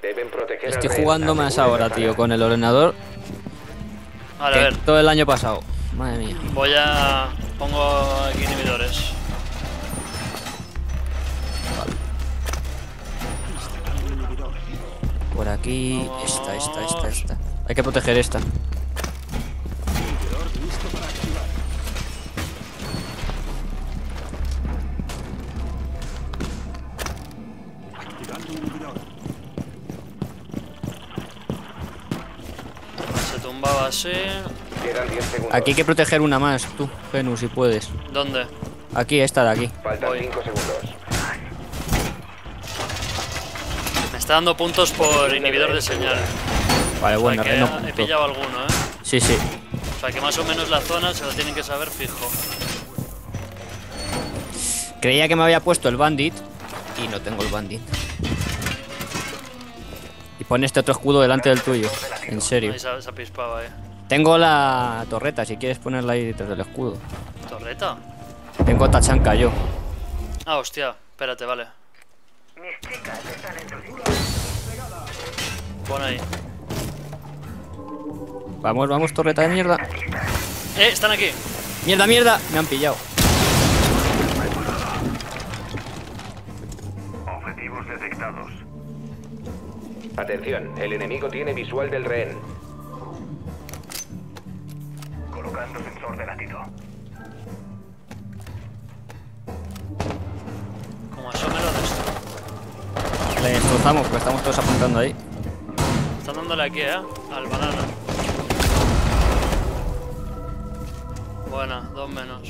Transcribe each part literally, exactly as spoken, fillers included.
Deben proteger Estoy al jugando rehén. más ahora, tío, con el ordenador. Vale, a ver. Todo el año pasado. Madre mía. Voy a... Pongo aquí inhibidores. Por aquí. Esta, esta, esta, esta. Hay que proteger esta. Se tumbaba así. Quedan diez segundos. Aquí hay que proteger una más, tú, Genu, si puedes. ¿Dónde? Aquí, esta de aquí. Faltan Voy. cinco segundos. Me está dando puntos por inhibidor de señal. Vale, O sea bueno, que reno he punto. pillado alguno, ¿eh? Sí, sí. O sea que más o menos la zona se la tienen que saber fijo. Creía que me había puesto el bandit y no tengo el bandit. Y pone este otro escudo delante del tuyo. En serio. Ahí se, se apispaba, eh. Tengo la torreta, si quieres ponerla ahí detrás del escudo. ¿Torreta? Tengo tachanca yo. Ah, hostia. Espérate, vale. Pon ahí. Vamos, vamos, torreta de mierda. ¡Eh! ¡Están aquí! ¡Mierda, mierda! Me han pillado. Objetivos detectados. Atención, el enemigo tiene visual del rehén. Colocando sensor de latido. Como asome lo destruyo. Le destrozamos porque estamos todos apuntando ahí. Están dándole aquí, eh. Al banana. Buena, dos menos.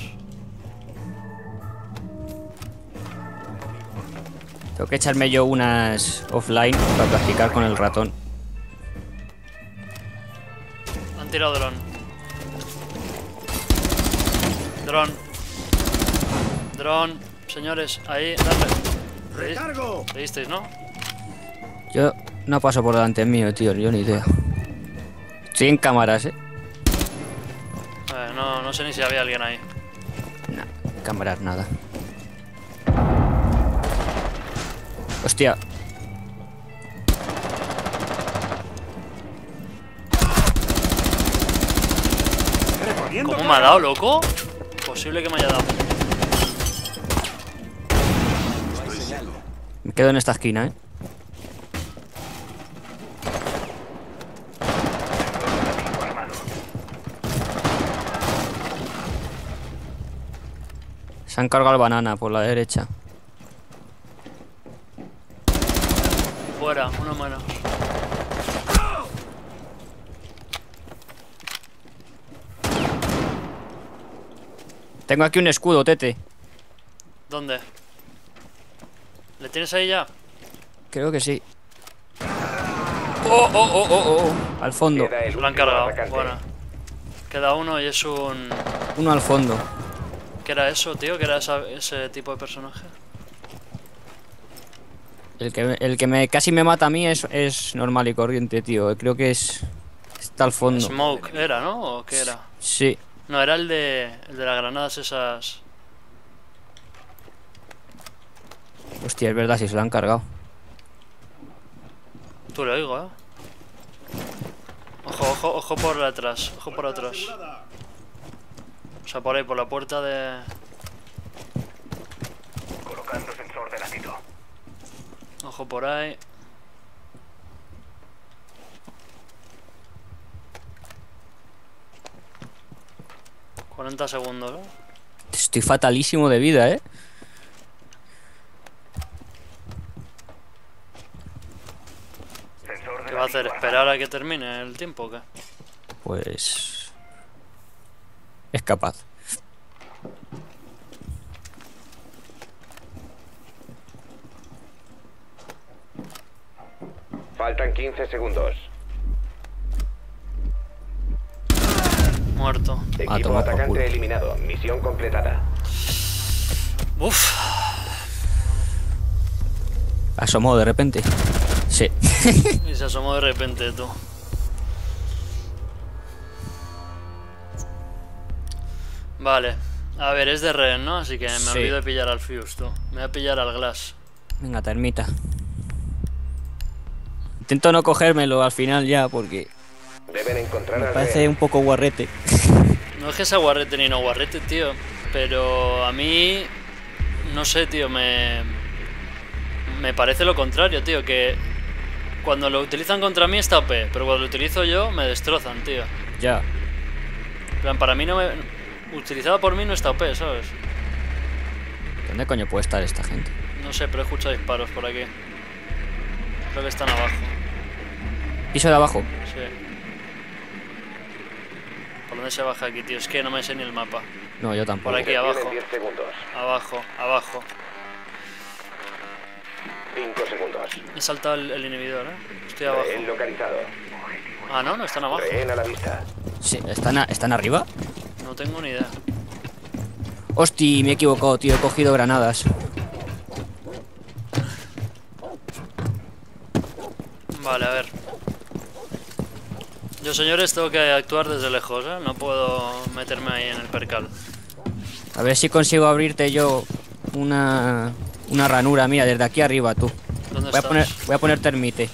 Tengo que echarme yo unas offline para practicar con el ratón. Han tirado dron. Dron. Dron. Señores, ahí, dale. ¡Recargo! ¿Leísteis, no? Yo no paso por delante mío, tío, yo ni idea. Estoy en cámaras, eh. Eh, no, no sé ni si había alguien ahí. Nah, cámaras nada. Hostia. ¿Cómo me ha dado, loco? Posible que me haya dado. Me quedo en esta esquina, eh. Se han cargado el banana por la derecha. Fuera, uno menos. Tengo aquí un escudo, Tete. ¿Dónde? ¿Le tienes ahí ya? Creo que sí. Oh, oh, oh, oh, oh. Al fondo. Queda el Lo han último cargado. atacante. Buena. Queda uno y es un... Uno al fondo. ¿Qué era eso, tío? ¿Qué era esa- ese tipo de personaje? El que, el que me casi me mata a mí es, es normal y corriente, tío. Creo que es... Está al fondo. Smoke era, ¿no? ¿O qué era? Sí. No, era el de, el de las granadas esas... Hostia, es verdad, si se lo han cargado. Tú lo oigo, ¿eh? Ojo, ojo, ojo por atrás. Ojo por atrás. O sea, por ahí, por la puerta de... Colocando sensor de latido. Ojo por ahí. cuarenta segundos, ¿no? Estoy fatalísimo de vida, eh. Sensor de ¿Qué va a hacer? latido ¿Esperar a que termine el tiempo o qué? Pues... Es capaz. Faltan quince segundos. Muerto. Equipo toma por atacante culo. eliminado. Misión completada. Uf. Asomó de repente. Sí. Y se asomó de repente, tú. Vale. A ver, es de rehén, ¿no? Así que me Sí. olvido de pillar al Fuse, tú. Me voy a pillar al Glass. Venga, termita. Intento no cogérmelo al final ya, porque Deben encontrar me al parece rehén. un poco guarrete. No es que sea guarrete ni no guarrete, tío. Pero a mí... No sé, tío, me... Me parece lo contrario, tío. Que cuando lo utilizan contra mí está O P. Pero cuando lo utilizo yo, me destrozan, tío. Ya. En plan, para mí no me... Utilizado por mí no está O P, ¿sabes? ¿Dónde coño puede estar esta gente? No sé, pero he escuchado disparos por aquí. Creo que están abajo. Piso de abajo. Sí. ¿Por dónde se baja aquí, tío? Es que no me sé ni el mapa. No, yo tampoco. Por aquí, Tienen abajo. diez segundos. Abajo, abajo. cinco segundos. He saltado el, el inhibidor, ¿eh? Estoy abajo. Rehén localizado. Ah, no, no están abajo. Rehén a la vista. Sí, ¿están, a- ¿están arriba? No tengo ni idea. Hosti, me he equivocado, tío. He cogido granadas. Vale, a ver. Yo, señores, tengo que actuar desde lejos, ¿eh? No puedo meterme ahí en el percal. A ver si consigo abrirte yo una, una ranura mía desde aquí arriba, tú. ¿Dónde Voy a estás? poner, voy a poner termite.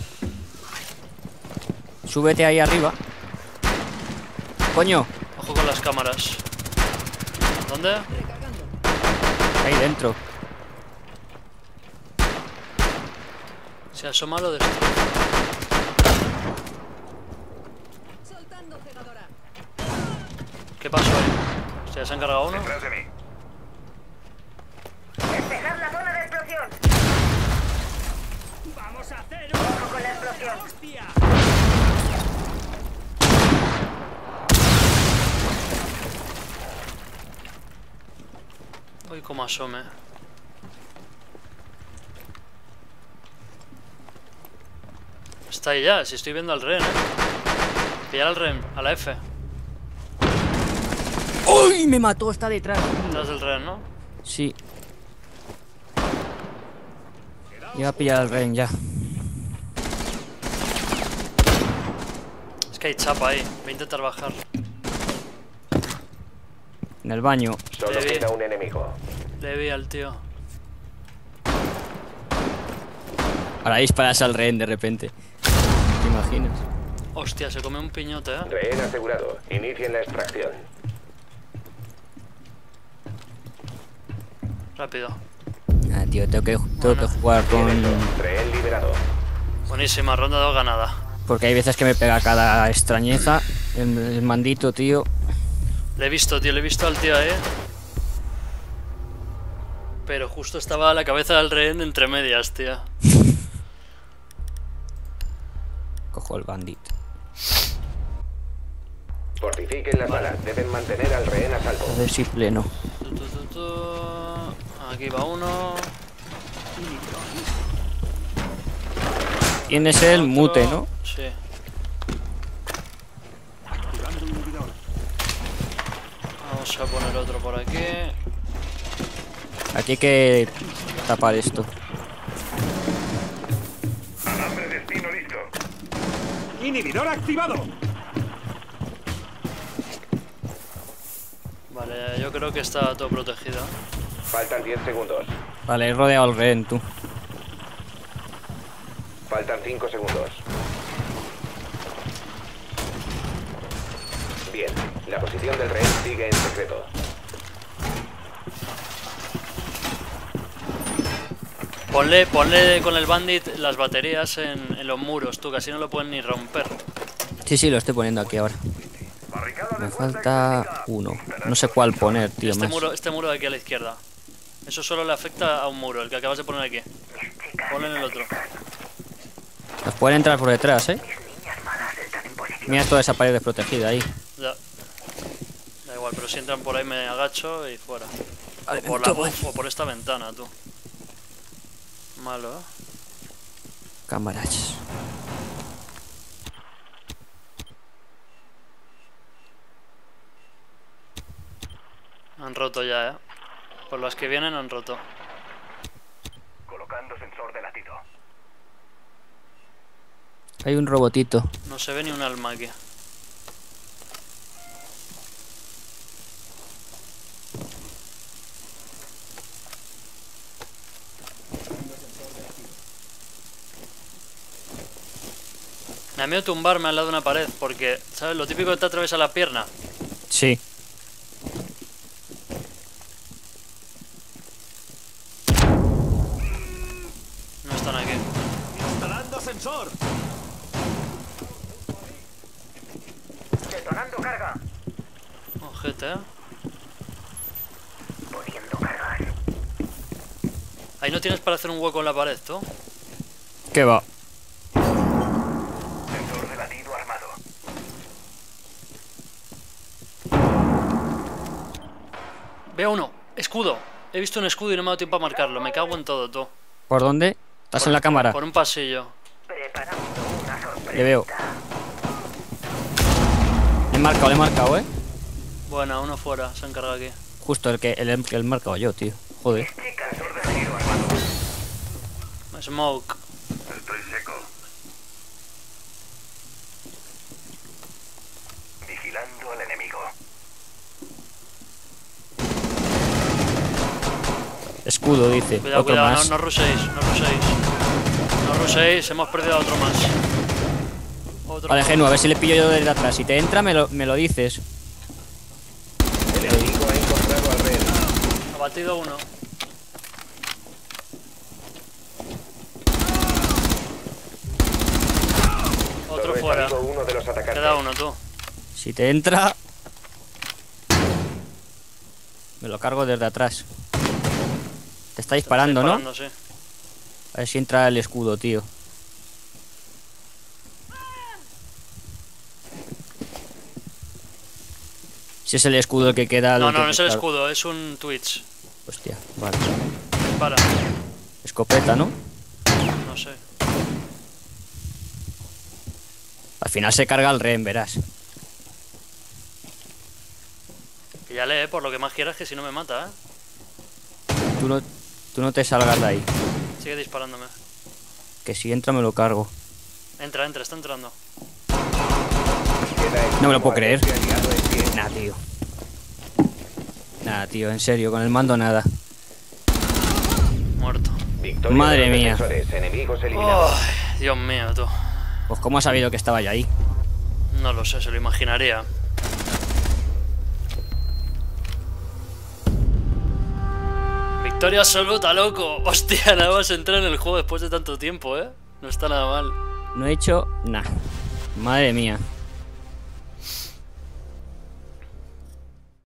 Súbete ahí arriba. Coño, Ojo con las cámaras. ¿Dónde? ahí dentro. Si asoma lo destruye. ¿Qué pasó ahí? Hostia, ¿se ha encargado uno? Detrás de mí. Despejar la zona de explosión. ¡Vamos a hacer Ojo con la explosión. hostia! Uy, cómo asome. Está ahí ya, si estoy viendo al rehén, eh. Pillar al rehén, a la F. ¡Uy! Me mató, está detrás. Detrás del rehén, ¿no? Sí. Iba a pillar al rehén ya. Es que hay chapa ahí, voy a intentar bajar. En el baño. Solo Le vi. queda un enemigo. Le vi al tío. Ahora disparas al rehén de repente. ¿Te imaginas? Hostia, se come un piñote, eh. Rehén asegurado. Inicien la extracción. Rápido. Ah, tío, tengo que, tengo que jugar Tienen con... dos. Rehén liberado. Buenísima, ronda dos ganada. Porque hay veces que me pega cada extrañeza. El, el mandito, tío. Le he visto, tío, le he visto al tío ahí. Pero justo estaba la cabeza del rehén entre medias, tío. Cojo el bandit. Fortifiquen la sala. Deben mantener al rehén a salvo. A ver si pleno. Tu, tu, tu, tu. Aquí va uno. Tienes el Otro. mute, ¿no? Sí. Vamos a poner otro por aquí. Aquí hay que tapar esto. Alambre destino listo. ¡Inhibidor activado! Vale, yo creo que está todo protegido. Faltan diez segundos. Vale, he rodeado al rehén, tú. Faltan cinco segundos. Bien. La posición del rehén sigue en secreto. Ponle, ponle con el bandit las baterías en, en los muros, tú, que así no lo pueden ni romper. Sí, sí, lo estoy poniendo aquí ahora. Me falta uno. No sé cuál poner, tío, Este más. muro, este muro de aquí a la izquierda. Eso solo le afecta a un muro, el que acabas de poner aquí. Ponle en el otro. Nos pueden entrar por detrás, ¿eh? Mira toda esa pared desprotegida ahí. Ya. Da igual, pero si entran por ahí me agacho y fuera. Vale, O por, me la, meto, o por esta ventana, tú. Malo, ¿eh? Cámaras. Han roto ya, ¿eh? Por las que vienen han roto. Colocando sensor de latido. Hay un robotito. No se ve ni un alma aquí. Me da miedo tumbarme al lado de una pared, porque, ¿sabes? Lo típico que te atraviesa la pierna. Sí. No están aquí. Instalando sensor. Detonando carga. Ojete, ¿eh? Poniendo cargas. Ahí no tienes para hacer un hueco en la pared, ¿tú? ¿Qué va? Sensor de latido armado. Veo uno. Escudo. He visto un escudo y no me ha dado tiempo a marcarlo. Me cago en todo, tú. ¿Por dónde? ¿Estás en la cámara? Por un pasillo. Preparando una sorpresa. Le veo. Le he marcado, le he marcado, eh. Bueno, uno fuera. Se ha encargado aquí. Justo el que el, el he marcado yo, tío. Joder. Sensor de latido armado. Smoke. Estoy seco. Vigilando al enemigo. Escudo, dice. Cuidado, Otro cuidado. más. No, no ruséis. No ruséis. No ruséis. Hemos perdido a otro más. Otro Vale, más. Genu, a ver si le pillo yo desde atrás. Si te entra, me lo, me lo dices. El enemigo ha encontrado al rehén. Ha batido uno. Otro Solo he fuera. salido uno de los atacantes. Queda uno, tú. Si te entra... Me lo cargo desde atrás. Te está disparando, ¿no? Disparando, sí. A ver si entra el escudo, tío. Si es el escudo el que queda... No, lo no, que no es el cargo. escudo. Es un Twitch. Hostia, vale. Para. Escopeta, ¿no? No sé. Al final se carga el rehén, verás. Que ya lee, por lo que más quieras, que si no me mata, ¿eh? Tú no, tú no te salgas de ahí. Sigue disparándome. Que si entra me lo cargo. Entra, entra, está entrando. Queda el No me lo puedo creer. comandante aliado en pie. Nah, tío. Nada, tío, en serio, con el mando nada. Muerto. Victoria Madre de los mía. defensores, enemigos eliminados. Ay, Dios mío, tú. Pues cómo has sabido que estaba ya ahí. No lo sé, se lo imaginaría. Victoria absoluta, loco. Hostia, nada más entrar en el juego después de tanto tiempo, ¿eh? No está nada mal. No he hecho nada. Madre mía.